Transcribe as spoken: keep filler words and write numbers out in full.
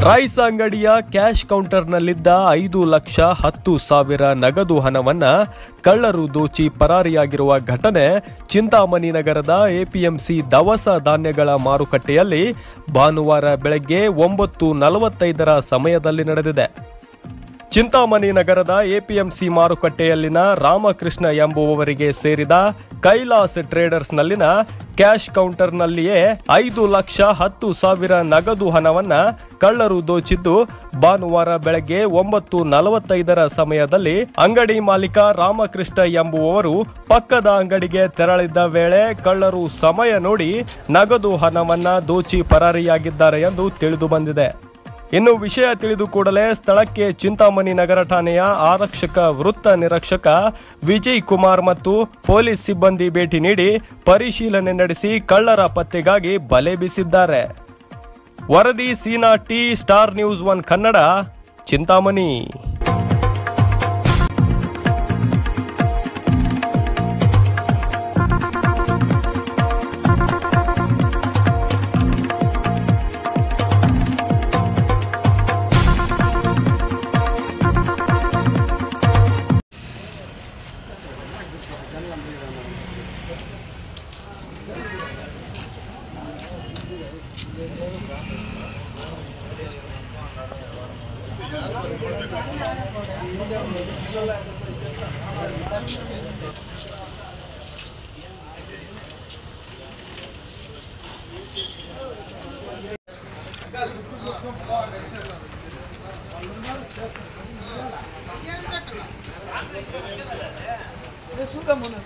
Rice ಅಂಗಡಿಯ cash ಕೌಂಟರ್ನಲ್ಲಿದ್ದ ಐದು ಲಕ್ಷ ಹತ್ತು ಸಾವಿರ ನಗದು ಹಣವನ್ನ ಕಳ್ಳರು ದೋಚಿ ಪರಾರಿಯಾಗಿರುವ ಘಟನೆ ಚಿಂತಾಮಣಿ ನಗರದ ಎಪಿಎಂಸಿ ದವಸ ಧಾನ್ಯಗಳ ಮಾರುಕಟ್ಟೆಯಲ್ಲಿ ಭಾನುವಾರ ಬೆಳಗ್ಗೆ ಒಂಬತ್ತು ನಲವತ್ತೈದರ ಸಮಯದಲ್ಲಿ ನಡೆದಿದೆ. ಚಿಂತಾಮಣಿ ನಗರದ ಎಪಿಎಂಸಿ ಮಾರುಕಟ್ಟೆಯಲ್ಲಿನ ರಾಮಕೃಷ್ಣ ಎಂಬುವವರಿಗೆ ಸೇರಿದ ಕೈಲಾಸ್ ಟ್ರೇಡರ್ಸ್ನಲ್ಲಿನ ಕ್ಯಾಶ್ ಕೌಂಟರ್ನಲ್ಲಿಯೇ ಐದು ಲಕ್ಷ ಹತ್ತು ಸಾವಿರ ನಗದು ಹಣವನ್ನ ಕಳ್ಳರು ದೋಚಿದ್ದು ಭಾನುವಾರ ಬೆಳಗ್ಗೆ ಒಂಬತ್ತು ನಲವತ್ತೈದರ ಸಮಯದಲ್ಲಿ ಅಂಗಡಿ ಮಾಲೀಕ ರಾಮಕೃಷ್ಣ ಎಂಬುವವರು ಪಕ್ಕದ ಅಂಗಡಿಗೆ ತೆರಳಿದ್ದ ವೇಳೆ ಕಳ್ಳರು ಸಮಯ ನೋಡಿ ನಗದು ಹಣವನ್ನ ದೋಚಿ ಪರಾರಿಯಾಗಿದ್ದಾರೆ ಎಂದು ತಿಳಿದು ಬಂದಿದೆ. ಇನ್ನು ವಿಷಯ ತಿಳಿದು ಕೂಡಲೇ ಸ್ಥಳಕ್ಕೆ ಚಿಂತಾಮಣಿ ನಗರ ಠಾಣೆಯ ಆರಕ್ಷಕ ವೃತ್ತ ನಿರೀಕ್ಷಕ ವಿಜಯ್ ಕುಮಾರ್ ಮತ್ತು ಪೊಲೀಸ್ ಸಿಬ್ಬಂದಿ ಭೇಟಿ ನೀಡಿ ಪರಿಶೀಲನೆ ನಡೆಸಿ ಕಳ್ಳರ ಪತ್ತೆಗಾಗಿ ಬಲೆ ಬೀಸಿದ್ದಾರೆ. ವರದಿ Seena T, star news one Kannada, Chintamani. ಸುತ್ತ